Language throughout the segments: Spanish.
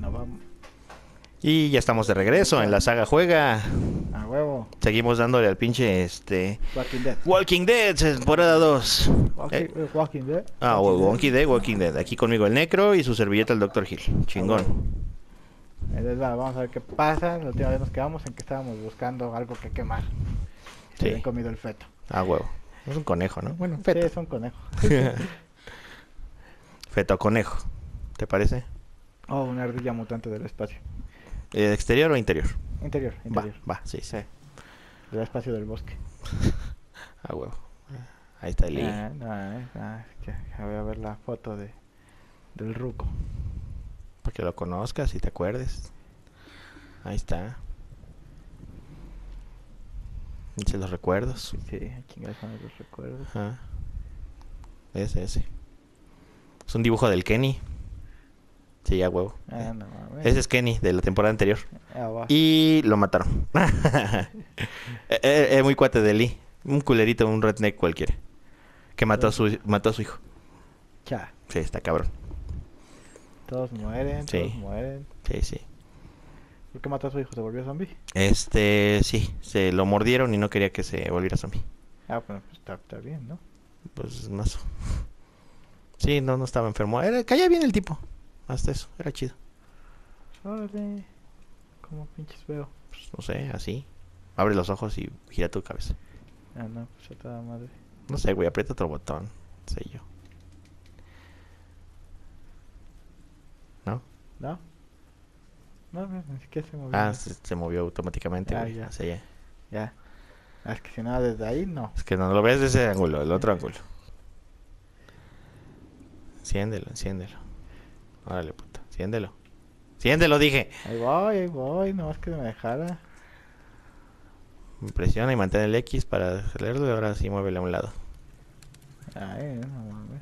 Bueno, vamos. Y ya estamos de regreso en la saga Juega. A huevo. Seguimos dándole al pinche Walking Dead. Walking Dead, temporada 2. Walking Dead. Walking Dead. Aquí conmigo el Necro y su servilleta el Dr. Hill. Chingón. Entonces, vamos a ver qué pasa. La última vez nos quedamos en que estábamos buscando algo que quemar. Se habían comido el feto. Ah, huevo. Es un conejo, ¿no? Bueno, Sí, feto. es un conejo. Feto conejo. ¿Te parece? Oh, una ardilla mutante del espacio. ¿Exterior o interior? Interior. Va, sí. Del espacio del bosque. Ah, huevo. Ahí está el Voy a ver la foto del ruco. Para que lo conozcas y te acuerdes. Ahí está. Dice los recuerdos. Sí, aquí son los recuerdos. Ajá. Ese. Es un dibujo del Kenny. Sí, ya huevo. No mames. Ese es Kenny de la temporada anterior. Va. Y lo mataron. Muy cuate de Lee. Un culerito, un redneck cualquiera. Que mató a su hijo. Ya. Sí, está cabrón. Todos mueren. Sí. Sí. ¿Por qué mató a su hijo? ¿Se volvió zombie? Sí. Se lo mordieron y no quería que se volviera zombie. Bueno, pues está bien, ¿no? Pues más. Sí, no estaba enfermo. Caía bien el tipo. Hasta eso, era chido. Órale. ¿Cómo pinches veo? Pues, no sé, así. Abre los ojos y gira tu cabeza. No, pues a toda madre. No sé, güey, aprieta otro botón. Sé yo. ¿No? ¿No? No, ni siquiera se movió. Se movió automáticamente, güey. Ya. Hacia allá. Ya. Es que si no, desde ahí, no. Es que no lo ves de ese ángulo, el otro ángulo. Enciéndelo. Órale, puta. Enciéndelo, dije. Ahí voy, nomás que me dejara. Presiona y mantén el X para acelerarlo y ahora sí muévele a un lado. No mames.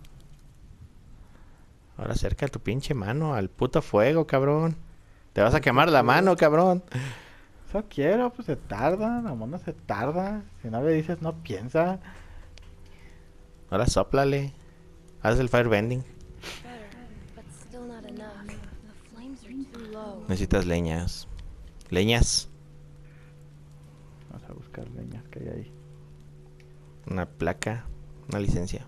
Ahora acerca tu pinche mano al puto fuego, cabrón. Te vas a quemar la mano, cabrón. Eso quiero, pues se tarda, la mona se tarda. Si no le dices, no piensa. Ahora sóplale. Haz el firebending. Necesitas leñas. Vamos a buscar leñas que hay ahí. Una placa. Una licencia.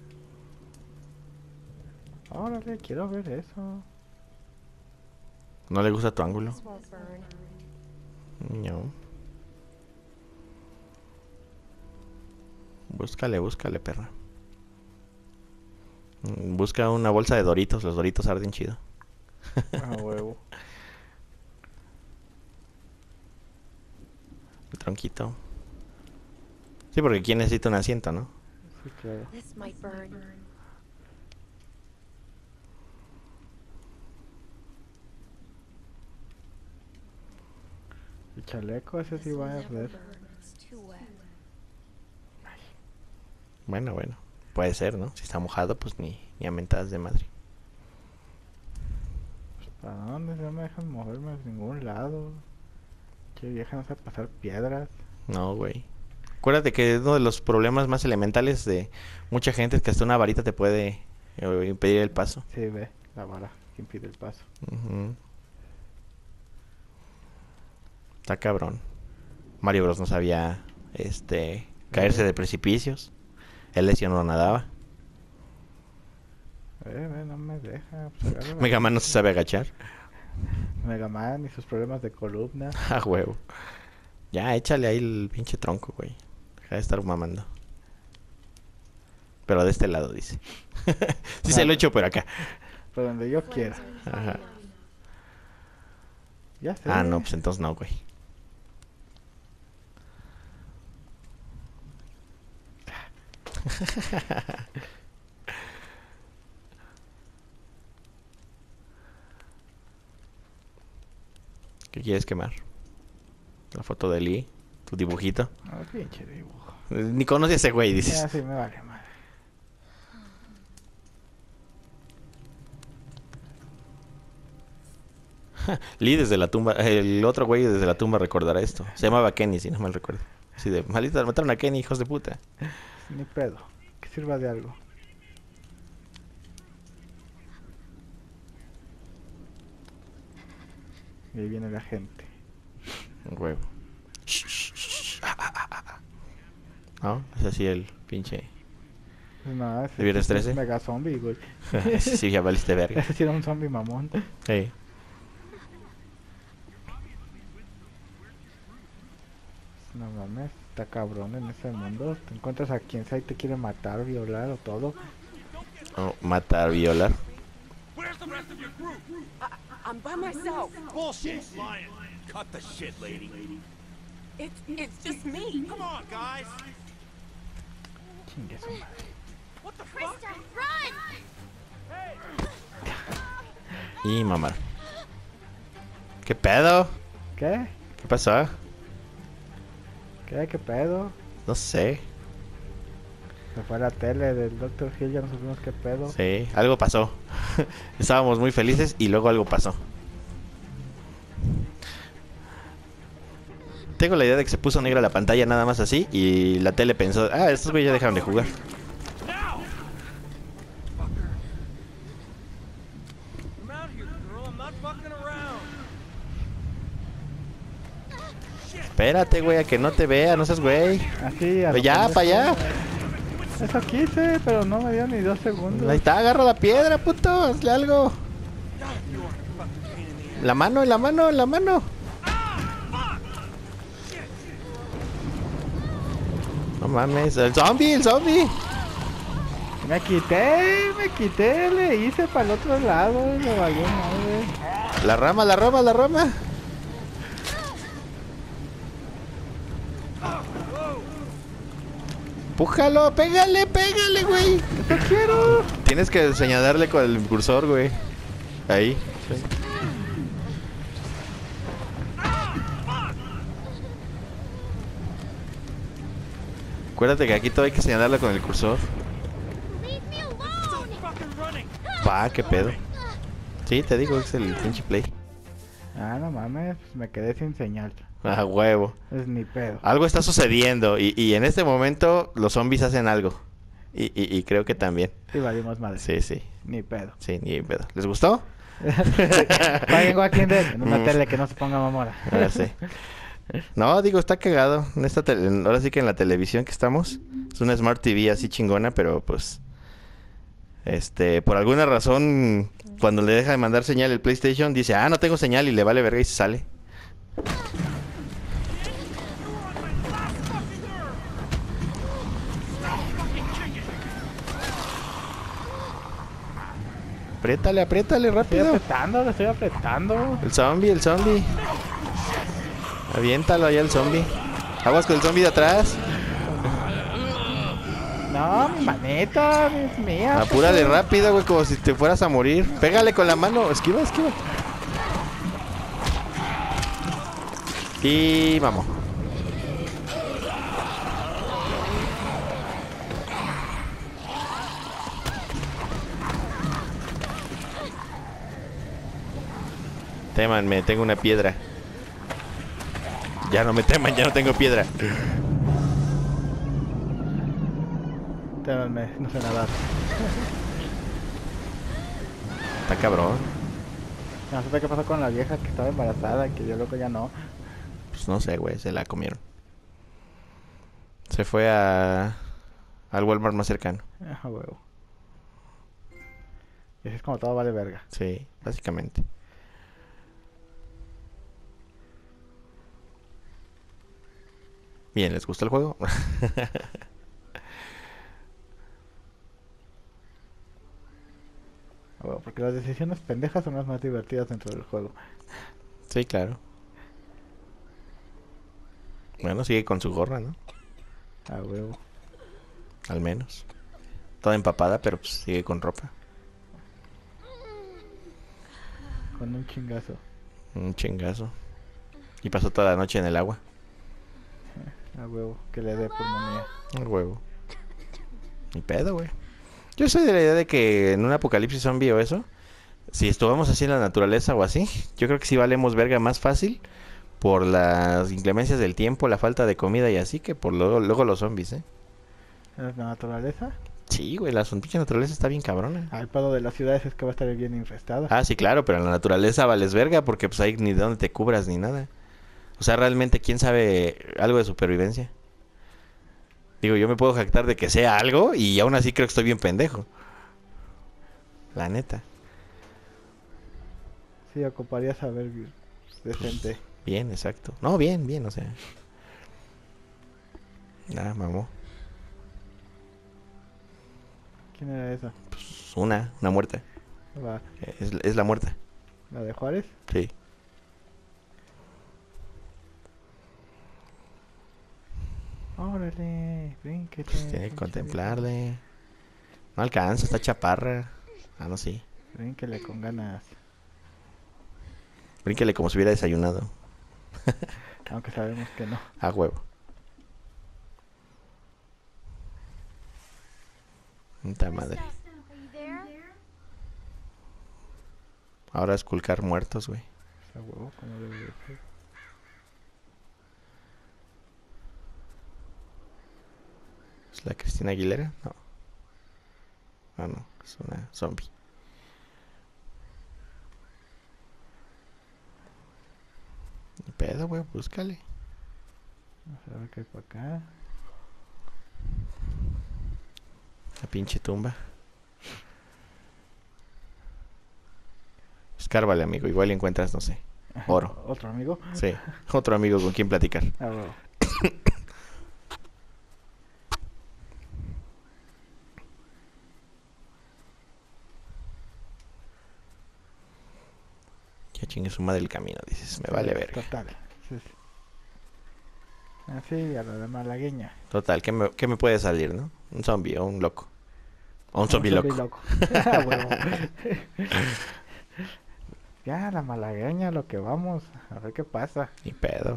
Órale, quiero ver eso. ¿No le gusta tu ángulo? No. Búscale, perra. Busca una bolsa de Doritos. Los Doritos arden chido. Huevo. El tronquito. Sí, porque aquí necesita un asiento, ¿no? Sí, claro. El chaleco, ese sí va a arder. Bueno. Puede ser, ¿no? Si está mojado, pues ni a mentadas de madre. Pues, ¿para dónde? No me dejan moverme a ningún lado. Che vieja, no sabe pasar piedras. No, güey. Acuérdate que uno de los problemas más elementales de mucha gente es que hasta una varita te puede impedir el paso. Sí, ve, la vara que impide el paso. Está cabrón. Mario Bros no sabía caerse de precipicios. Él no nadaba. No me deja. Pues, Mega Man no se sabe agachar. Mega Man y sus problemas de columna. Ah, huevo. Ya, échale ahí el pinche tronco, güey. Deja de estar mamando. Pero de este lado, dice. Sí, se lo echo por acá. Por donde yo quiera. Ajá. Ya sé. No, pues entonces no, güey. ¿Qué quieres quemar? La foto de Lee, tu dibujito. Pinche dibujo. Ni conoce a ese güey, dices. Ya sí me vale madre. Lee desde la tumba, el otro güey desde la tumba recordará esto. Se llamaba Kenny, si no mal recuerdo. Sí, de maldita, mataron a Kenny, hijos de puta. Ni pedo. Que sirva de algo. Y ahí viene la gente. Un huevo. ¿No? Es así el pinche... No, ese ¿De Viernes es 13? mega zombie, güey. Sí, ya valiste verga. Ese sí era un zombie mamón. Sí. No mames, está cabrón en ese mundo. Te encuentras a quien sea y te quiere matar, violar o todo. Oh, matar, violar. Where's the rest of your group? I'm by myself. Bullshit. Lying. Cut the shit, lady. It's just me. Come on, guys. Chingue su madre. What the fuck? Krista, run! Y mamá. ¿Qué pedo? ¿Qué? ¿Qué pasó? ¿Qué pedo? No sé. Se fue a la tele del Dr. Hill, ya no supimos qué pedo. Sí, algo pasó. Estábamos muy felices y luego algo pasó. Tengo la idea de que se puso negra la pantalla nada más así y la tele pensó, ah, estos güeyes ya dejaron de jugar. Now! Fucker. I'm out here, girl. I'm not fucking around. Espérate, güey, a que no te vea, no seas güey. Así, a lo Ya, pendejo. para allá. Eso quise, pero no me dio ni 2 segundos. Ahí está, agarra la piedra, puto, hazle algo. La mano, en la mano, en la mano. No mames, el zombie, el zombie. Me quité, le hice para el otro lado, le valió madre. La rama, la rama, la rama. Pújalo, pégale, pégale, güey. ¡Te quiero! Tienes que señalarle con el cursor, güey. Ahí. Sí. Acuérdate que aquí todo hay que señalarle con el cursor. Leave me alone! Fucking running. Va, qué pedo. Sí, te digo, es el pinche play. Ah, no mames, pues me quedé sin señal. Ah, huevo. Es ni pedo. Algo está sucediendo y en este momento los zombies hacen algo. Y creo que también. Sí, valimos madre. Sí, sí. Ni pedo. Sí, ni pedo. ¿Les gustó? Paguen Walking Dead en una Mm. tele que no se ponga mamora. Ah, sí. No, digo, está cagado. En esta ahora sí que en la televisión que estamos. Es una Smart TV así chingona, pero pues... por alguna razón, cuando le deja de mandar señal el PlayStation, dice, ah, no tengo señal y le vale verga y se sale. Apriétale, apriétale, Estoy rápido. apretando, le estoy apretando. El zombie, el zombie. Aviéntalo allá el zombie. Aguas con el zombie de atrás. No, mi maneta, es mía. Apúrale rápido, güey, como si te fueras a morir. Pégale con la mano. Esquiva, esquiva. Y vamos. Témanme, tengo una piedra. Ya no me teman, ya no tengo piedra. Témanme, no sé nadar. Está cabrón. No sé qué pasó con la vieja que estaba embarazada, que yo loco ya no. Pues no sé, güey, se la comieron. Se fue al Walmart más cercano. Ah, huevo. Y así es como todo vale verga. Sí, básicamente. Bien, ¿les gusta el juego? Ah, huevo, porque las decisiones pendejas son las más divertidas dentro del juego. Sí, claro. Bueno, sigue con su gorra, ¿no? Ah, huevo. Al menos. Toda empapada, pero pues sigue con ropa. Con un chingazo. Un chingazo. Y pasó toda la noche en el agua. Ah, huevo, que le dé pulmonía. El huevo. Ni pedo, güey. Yo soy de la idea de que en un apocalipsis zombie o eso, si estuviéramos así en la naturaleza o así, yo creo que sí valemos verga más fácil por las inclemencias del tiempo, la falta de comida y así, que por luego los zombies, ¿eh? ¿Es la naturaleza? Sí, güey, la pinche naturaleza está bien cabrona. El pedo de las ciudades es que va a estar bien infestada. Ah, sí, claro, pero en la naturaleza vales verga porque pues ahí ni de dónde te cubras ni nada. O sea, realmente, ¿quién sabe algo de supervivencia? Digo, yo me puedo jactar de que sea algo y aún así creo que estoy bien pendejo. La neta. Sí, ocuparía saber decente. Bien, exacto. No, bien, bien, o sea. Nada, mamó. ¿Quién era esa? Pues una muerta. Va, Es la muerta. ¿la de Juárez? Sí. Órale, brínquete. Pues tiene que contemplarle. No alcanza, está chaparra. Ah, no, sí. Brínquele con ganas. Brínquele como si hubiera desayunado. Aunque sabemos que no. A huevo. Puta madre. Are you there? Ahora esculcar muertos, güey. A huevo, como debe de ser. ¿Es la Cristina Aguilera? No. Ah, no. Es una zombie. Ni pedo, güey. Búscale. Vamos a ver qué hay por acá. La pinche tumba. Escárvale, amigo. Igual encuentras, no sé, oro. ¿Otro amigo? Sí. Otro amigo con quien platicar. A huevo. Ya chingue su madre el camino, dices. Me vale verga. Total. Sí, sí. Así, a la de malagueña. Total, ¿qué me puede salir, no? Un zombie o un loco. O un zombie loco. A huevo. Ya, la malagueña, lo que vamos. A ver qué pasa. Ni pedo.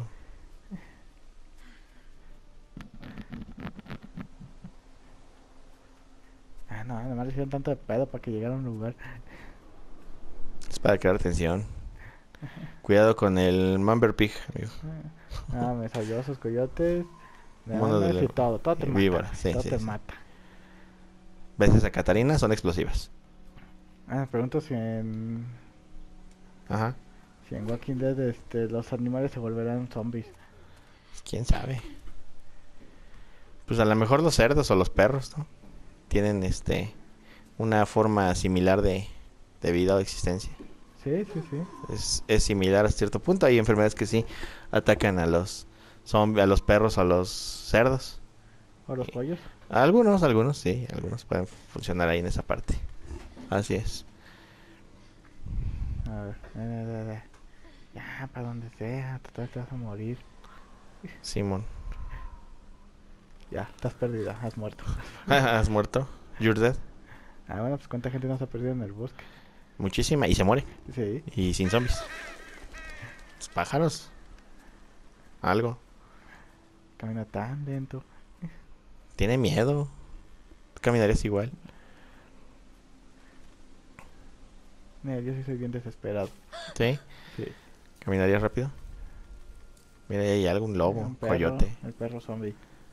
No, además le hicieron tanto de pedo para que llegara a un lugar. Es para crear tensión. Cuidado con el Mumber Pig, amigo. Mesollosos, coyotes, Mono de leones y la- todo te mata. víbora, sí, todo sí, te sí. mata. ¿Ves a Catarina? Son explosivas. Me pregunto si en Ajá. Walking Dead los animales se volverán zombies. ¿Quién sabe? Pues a lo mejor los cerdos o los perros, ¿no? Tienen una forma similar de vida o de existencia. Sí, sí, sí. Es similar a cierto punto. Hay enfermedades que sí atacan a los perros o a los cerdos. ¿O los pollos? Algunos sí. Algunos pueden funcionar ahí en esa parte. Así es. A ver. Ya, para donde sea, total te vas a morir. Simón. Ya, estás perdida, has muerto. ¿Has muerto? You're dead. Bueno, pues cuánta gente nos ha perdido en el bosque. Muchísima. Y se muere. Sí. Y sin zombies. Los pájaros. Algo. Camina tan lento. Tiene miedo. Tú caminarías igual. Mira, yo sí soy bien desesperado. ¿Sí? Sí. ¿Caminarías rápido? Mira, ahí hay algún lobo, Un perro, coyote. El perro zombie.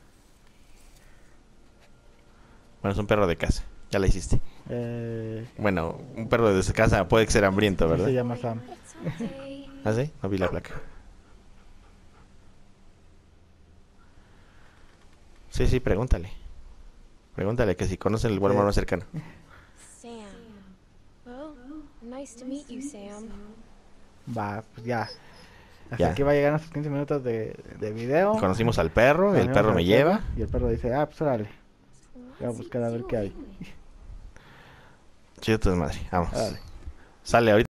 Bueno, es un perro de casa. Ya la hiciste. Bueno, un perro de casa puede ser hambriento, Se ¿verdad? llama Sam. ¿Ah, sí? No vi la placa. Sí, pregúntale. Pregúntale que si conocen el Walmart más cercano. Sam. Well, nice to meet you, Sam. Va, pues ya. Hasta Ya. aquí va a llegar nuestros 15 minutos de video. Conocimos al perro, el Conocimos perro al me lleva. Y el perro dice, pues órale. Voy a buscar a ver qué hay. Chido tu desmadre. Vamos. Órale. Sale ahorita.